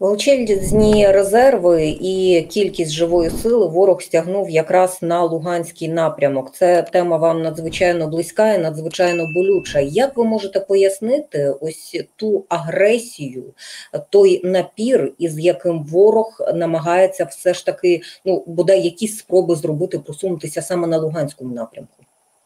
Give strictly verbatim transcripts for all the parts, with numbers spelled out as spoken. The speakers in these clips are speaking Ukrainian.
Величезні резерви і кількість живої сили ворог стягнув якраз на Луганський напрямок. Це тема вам надзвичайно близька і надзвичайно болюча. Як ви можете пояснити ось ту агресію, той напір, із яким ворог намагається все ж таки, ну, бодай якісь спроби зробити, просунутися саме на Луганському напрямку?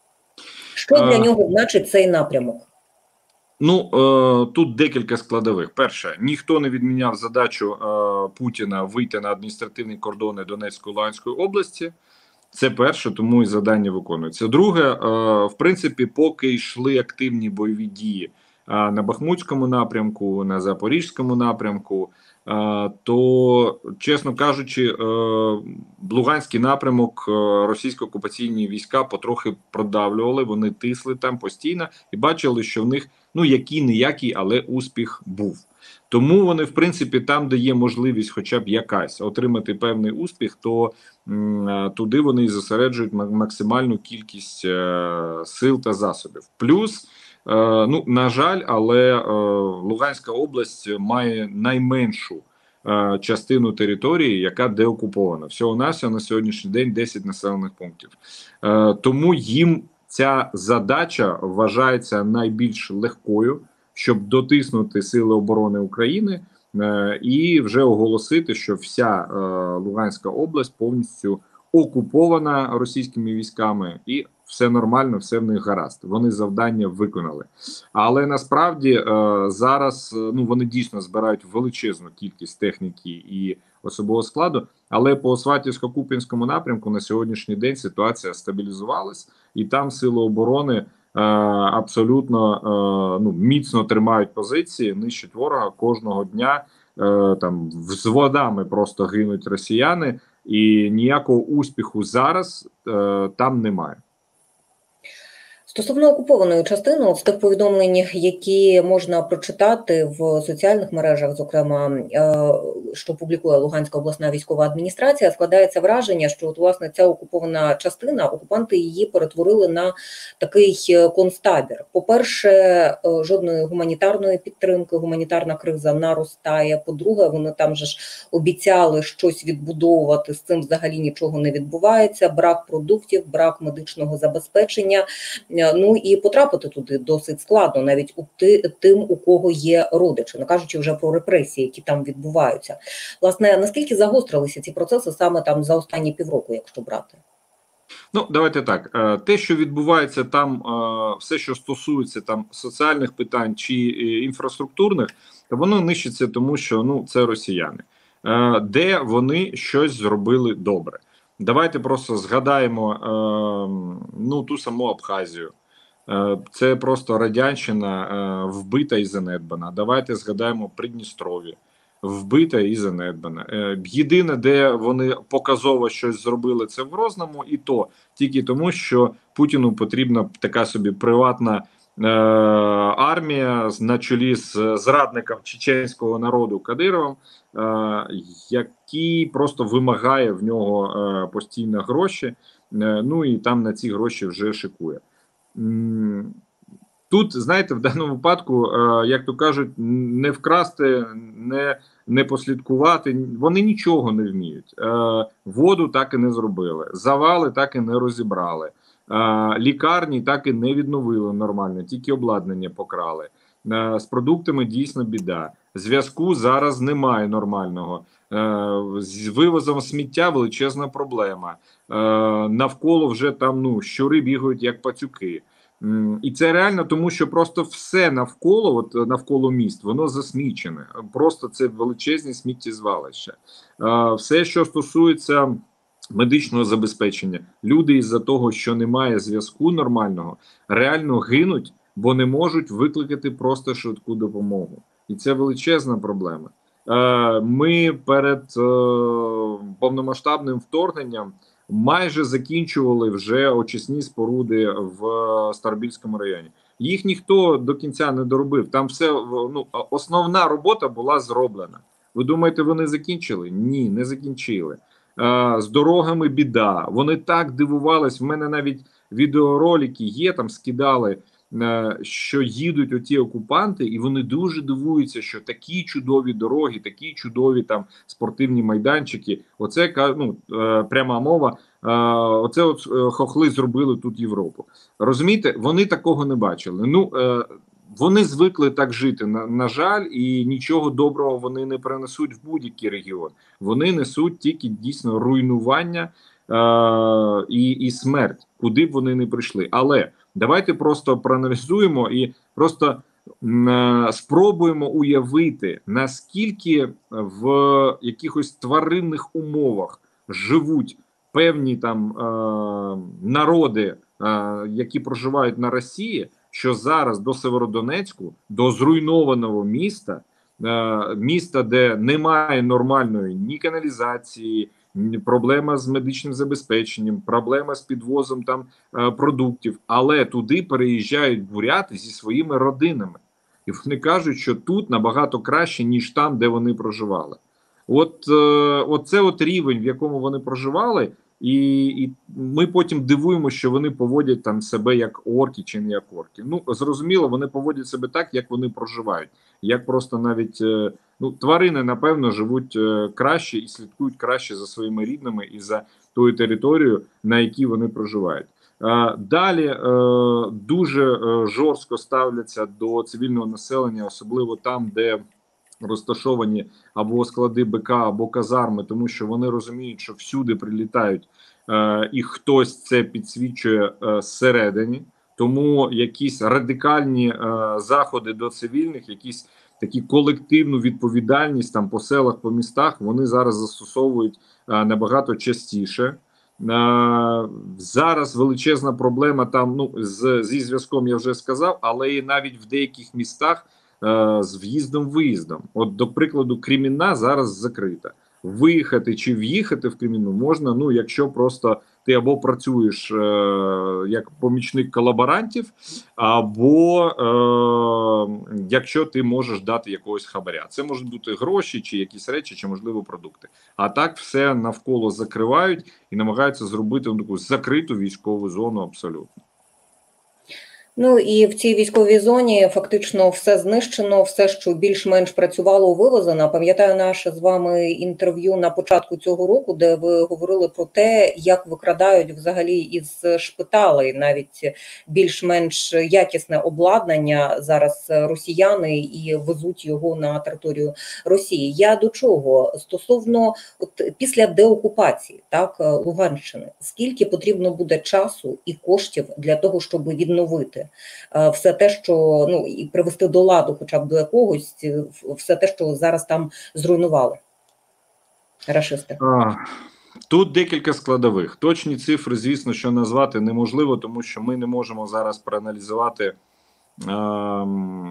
Що для нього значить цей напрямок? Ну, е, тут декілька складових. Перше, ніхто не відміняв задачу е, Путіна вийти на адміністративні кордони Донецької Луганської області. Це перше, тому і завдання виконується. Друге, е, в принципі, поки йшли активні бойові дії е, на Бахмутському напрямку, на Запорізькому напрямку, е, то, чесно кажучи, е, Луганський напрямок е, російсько-окупаційні війська потрохи продавлювали, вони тисли там постійно і бачили, що в них ну, який-ніякий, але успіх був. Тому вони, в принципі, там, де є можливість хоча б якась отримати певний успіх, то м, туди вони і зосереджують максимальну кількість е, сил та засобів. Плюс, е, ну, на жаль, але е, Луганська область має найменшу е, частину території, яка деокупована. Всього-навсього на сьогоднішній день десять населених пунктів. Е, тому їм ця задача вважається найбільш легкою, щоб дотиснути Сили оборони України е, і вже оголосити, що вся е, Луганська область повністю окупована російськими військами, і все нормально, все в них гаразд. Вони завдання виконали. Але насправді е, зараз ну вони дійсно збирають величезну кількість техніки і особового складу, але по Сватівсько-Куп'янському напрямку на сьогоднішній день ситуація стабілізувалась, і там Сили оборони е, абсолютно е, ну, міцно тримають позиції, нищать ворога кожного дня, е, там взводами просто гинуть росіяни, і ніякого успіху зараз е, там немає. Стосовно окупованої частини, в тих повідомленнях, які можна прочитати в соціальних мережах, зокрема, що публікує Луганська обласна військова адміністрація, складається враження, що от, власне, ця окупована частина, окупанти її перетворили на такий концтабір. По-перше, жодної гуманітарної підтримки, гуманітарна криза наростає. По-друге, вони там же ж обіцяли щось відбудовувати, з цим взагалі нічого не відбувається, брак продуктів, брак медичного забезпечення. Ну і потрапити туди досить складно, навіть у тим, у кого є родичі, не кажучи вже про репресії, які там відбуваються. Власне, наскільки загострилися ці процеси саме там за останні півроку, якщо брати? Ну, давайте так. Те, що відбувається там, все, що стосується там соціальних питань чи інфраструктурних, то воно нищиться, тому що ну це росіяни. Де вони щось зробили добре. Давайте просто згадаємо е, ну, ту саму Абхазію. Е, це просто радянщина е, вбита і занедбана. Давайте згадаємо Придністров'я. Вбита і занедбана. Е, єдине, де вони показово щось зробили, це в Грозному, і то тільки тому, що Путіну потрібна така собі приватна е, армія на чолі з зрадником чеченського народу Кадировим, е, який просто вимагає в нього е, постійно гроші, е, ну і там на ці гроші вже шикує. Тут, знаєте, в даному випадку, е, як то кажуть, не вкрасти, не, не послідкувати, вони нічого не вміють. Е, воду так і не зробили, завали так і не розібрали. Лікарні так і не відновили нормально, тільки обладнання покрали. З продуктами дійсно біда. Зв'язку зараз немає нормального. З вивозом сміття величезна проблема. Навколо вже там ну, щури бігають як пацюки. І це реально тому, що просто все навколо, от навколо міст, воно засмічене. Просто це величезні сміттєзвалища. Все, що стосується медичного забезпечення. Люди із-за того, що немає зв'язку нормального, реально гинуть, бо не можуть викликати просто швидку допомогу. І це величезна проблема. Е, ми перед е, повномасштабним вторгненням майже закінчували вже очисні споруди в Старобільському районі. Їх ніхто до кінця не доробив. Там все, ну, основна робота була зроблена. Ви думаєте, вони закінчили? Ні, не закінчили. З дорогами біда. Вони так дивувались. В мене навіть відеоролики є, там скидали що їдуть оті окупанти, і вони дуже дивуються, що такі чудові дороги, такі чудові там спортивні майданчики. Оце ну, пряма мова. Оце от хохли зробили тут Європу. Розумієте, вони такого не бачили. Ну вони звикли так жити. На, на жаль, і нічого доброго вони не принесуть в будь-який регіон. Вони несуть тільки дійсно руйнування е, і, і смерть, куди б вони не прийшли. Але давайте просто проаналізуємо і просто е, спробуємо уявити, наскільки в якихось тваринних умовах живуть певні там е, народи, е, які проживають на Росії, що зараз до Северодонецьку, до зруйнованого міста, е, міста, де немає нормальної ні каналізації, ні проблема з медичним забезпеченням, проблема з підвозом там е, продуктів, але туди переїжджають буряти зі своїми родинами. І вони кажуть, що тут набагато краще, ніж там, де вони проживали. От, е, от це от рівень, в якому вони проживали, і, і ми потім дивуємося, що вони поводять там себе як орки чи не як орки. Ну, зрозуміло, вони поводять себе так, як вони проживають. Як просто навіть, е, ну, тварини, напевно, живуть е, краще і слідкують краще за своїми рідними і за тою територією, на якій вони проживають. Е, далі е, дуже е, жорстко ставляться до цивільного населення, особливо там, де розташовані або склади БК, або казарми, тому що вони розуміють, що всюди прилітають, е, і хтось це підсвічує е, зсередині. Тому якісь радикальні е, заходи до цивільних, якісь такі колективну відповідальність там по селах, по містах, вони зараз застосовують е, набагато частіше. Е, зараз величезна проблема там, ну, з, зі зв'язком я вже сказав, але і навіть в деяких містах з в'їздом-виїздом. От, до прикладу, Кремінна зараз закрита. Виїхати чи в'їхати в Кремінну можна, ну, якщо просто ти або працюєш е, як помічник колаборантів, або е, якщо ти можеш дати якогось хабаря. Це можуть бути гроші, чи якісь речі, чи, можливо, продукти. А так все навколо закривають і намагаються зробити ну, таку закриту військову зону абсолютно. Ну і в цій військовій зоні фактично все знищено, все, що більш-менш працювало, вивозено. Пам'ятаю наше з вами інтерв'ю на початку цього року, де ви говорили про те, як викрадають взагалі із шпиталей навіть більш-менш якісне обладнання зараз росіяни і везуть його на територію Росії. Я до чого? Стосовно от після деокупації, так, Луганщини, скільки потрібно буде часу і коштів для того, щоб відновити все те, що, ну, і привести до ладу хоча б до якогось, все те, що зараз там зруйнували рашисти? А, тут декілька складових. Точні цифри, звісно, що назвати неможливо, тому що ми не можемо зараз проаналізувати, е,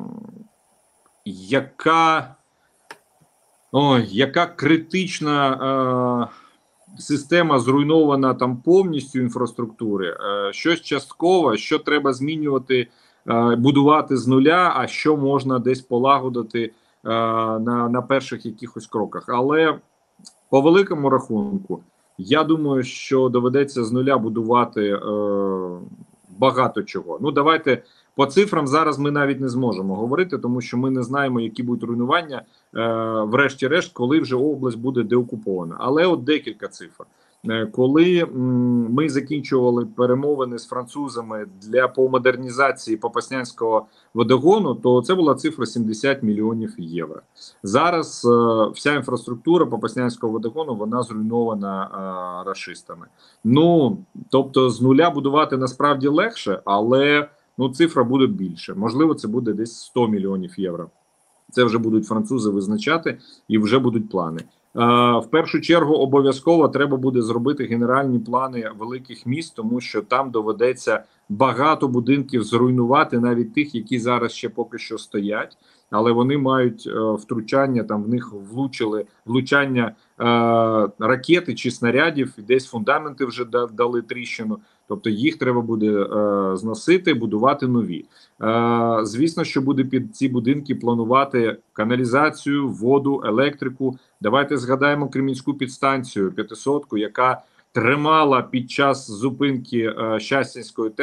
яка, ой, яка критична е, система зруйнована там повністю інфраструктури, щось частково, що треба змінювати, будувати з нуля, а що можна десь полагодити на, на перших якихось кроках. Але по великому рахунку, я думаю, що доведеться з нуля будувати е, багато чого. Ну, давайте по цифрам зараз ми навіть не зможемо говорити, тому що ми не знаємо, які будуть руйнування, е, врешті-решт, коли вже область буде деокупована. Але от декілька цифр. Е, коли м, ми закінчували перемовини з французами для по модернізації Попаснянського водогону, то це була цифра сімдесят мільйонів євро. Зараз е, вся інфраструктура Попаснянського водогону, вона зруйнована е, рашистами. Ну, тобто з нуля будувати насправді легше, але ну, цифра буде більше. Можливо, це буде десь сто мільйонів євро. Це вже будуть французи визначати і вже будуть плани. Е, в першу чергу обов'язково треба буде зробити генеральні плани великих міст, тому що там доведеться багато будинків зруйнувати, навіть тих, які зараз ще поки що стоять. Але вони мають е, втручання, там в них влучили влучання е, ракети чи снарядів, і десь фундаменти вже дали тріщину. Тобто їх треба буде е, зносити, будувати нові. Е, звісно, що буде під ці будинки планувати каналізацію, воду, електрику. Давайте згадаємо Кремінську підстанцію, п'ятисотку, яка тримала під час зупинки е, Щастинської ТЕЦ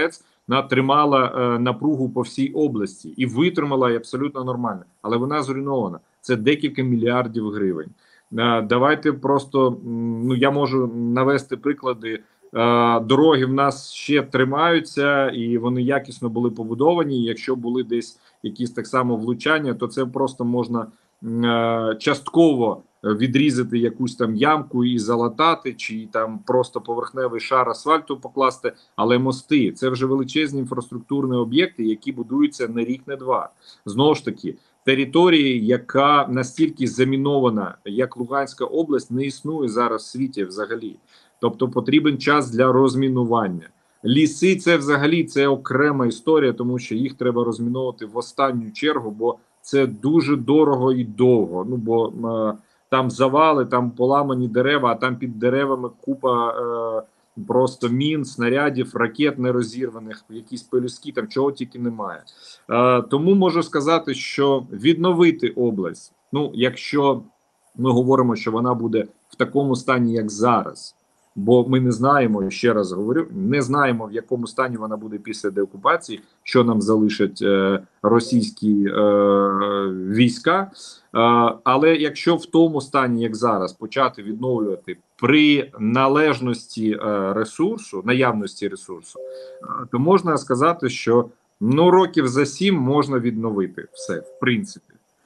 вона тримала е, напругу по всій області і витримала і абсолютно нормально, але вона зруйнована. Це декілька мільярдів гривень. Е, давайте просто, ну я можу навести приклади. Е, дороги в нас ще тримаються, і вони якісно були побудовані. І якщо були десь якісь так само влучання, то це просто можна е, частково відрізати якусь там ямку і залатати, чи там просто поверхневий шар асфальту покласти, але мости – це вже величезні інфраструктурні об'єкти, які будуються не рік, не два. Знову ж таки, території, яка настільки замінована, як Луганська область, не існує зараз в світі взагалі. Тобто потрібен час для розмінування. Ліси – це взагалі це окрема історія, тому що їх треба розміновувати в останню чергу, бо це дуже дорого і довго. Ну, бо е, там завали, там поламані дерева, а там під деревами купа е, просто мін, снарядів, ракет нерозірваних, якісь пелюстки, там чого тільки немає. Е, тому можу сказати, що відновити область, ну, якщо ми говоримо, що вона буде в такому стані, як зараз, бо ми не знаємо, ще раз говорю, не знаємо, в якому стані вона буде після деокупації, що нам залишать е, російські е, війська. Е, але якщо в тому стані, як зараз, почати відновлювати при належності е, ресурсу, наявності ресурсу, е, то можна сказати, що ну років за сім можна відновити все, в принципі.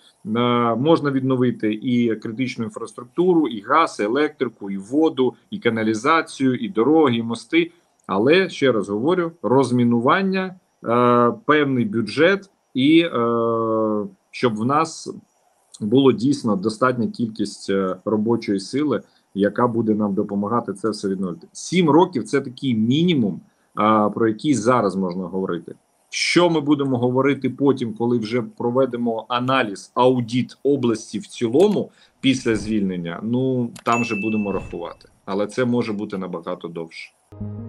Можна відновити і критичну інфраструктуру, і газ, і електрику, і воду, і каналізацію, і дороги, і мости. Але, ще раз говорю, розмінування, е, певний бюджет і е, щоб в нас було дійсно достатня кількість робочої сили, яка буде нам допомагати це все відновити. Сім років – це такий мінімум, е, про який зараз можна говорити. Що ми будемо говорити потім, коли вже проведемо аналіз, аудит області в цілому після звільнення, ну там же будемо рахувати. Але це може бути набагато довше.